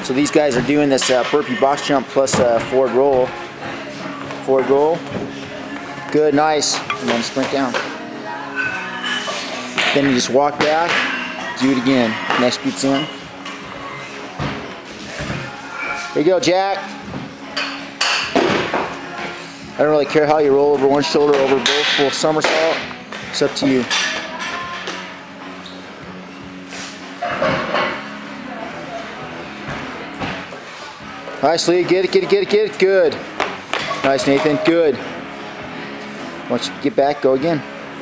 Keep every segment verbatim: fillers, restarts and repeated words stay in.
So these guys are doing this uh, burpee box jump plus uh, forward roll. Forward roll. Good, nice. And then sprint down. Then you just walk back, do it again. Next scoots in. There you go, Jack. I don't really care how you roll, over one shoulder, over both, full somersault. It's up to you. Nice, Lee. Get it, get it, get it, get it. Good. Nice, Nathan. Good. Once you get back, go again.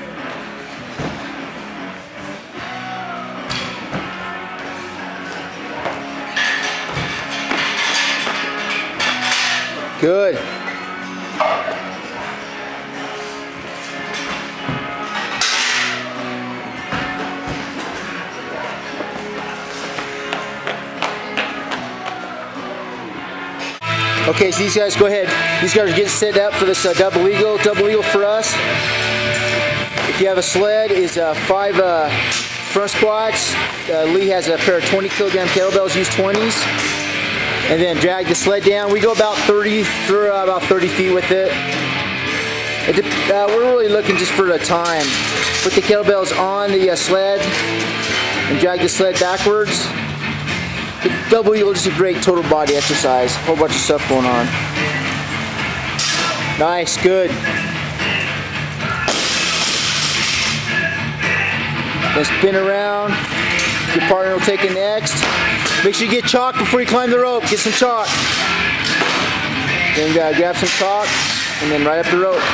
Good. Okay, so these guys, go ahead. These guys are getting set up for this uh, double eagle. Double eagle for us. If you have a sled, is uh, five uh, front squats. Uh, Lee has a pair of twenty kilogram kettlebells. Use twenties, and then drag the sled down. We go about thirty through uh, about thirty feet with it. it uh, we're really looking just for the time. Put the kettlebells on the uh, sled and drag the sled backwards. The double eagle is just a great total body exercise. A whole bunch of stuff going on. Nice, good. Then spin around. Your partner will take it next. Make sure you get chalk before you climb the rope. Get some chalk. Then uh, grab some chalk and then right up the rope.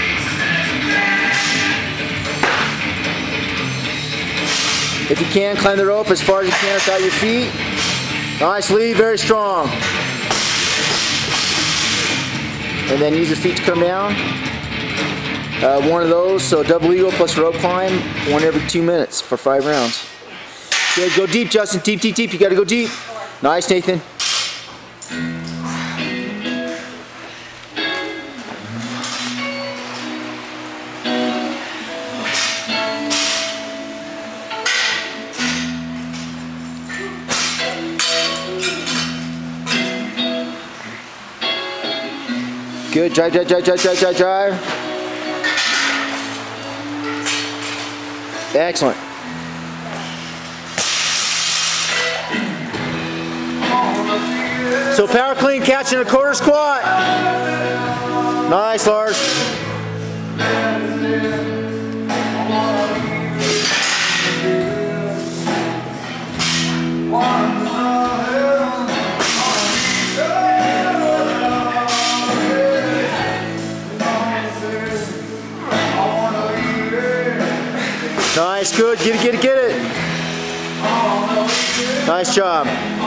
If you can, climb the rope as far as you can without your feet. Nice, Lee, very strong. And then use your feet to come down. Uh, one of those, so double eagle plus rope climb, one every two minutes for five rounds. Good, go deep, Justin, deep, deep, deep, you gotta go deep. Nice, Nathan. Good, drive, drive, drive, drive, drive, drive, drive. Excellent. So power clean, catch in a quarter squat. Nice, Lars. Nice, good, get it, get it, get it. Nice job.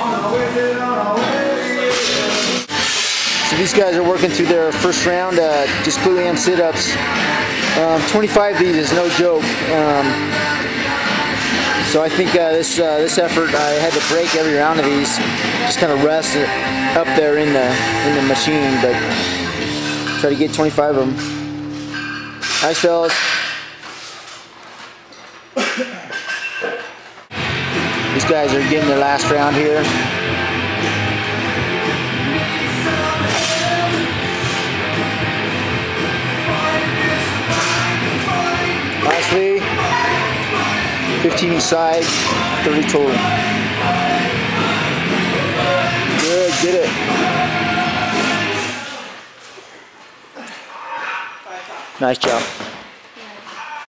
So these guys are working through their first round, uh, just glute ham sit-ups. Um, twenty-five of these is no joke. Um, so I think uh, this uh, this effort, I had to break every round of these, just kind of rest it up there in the in the machine, but try to get twenty-five of them. Nice, fellas. These guys are getting their last round here. Nicely. fifteen each side, thirty total. Good, get it. Nice job.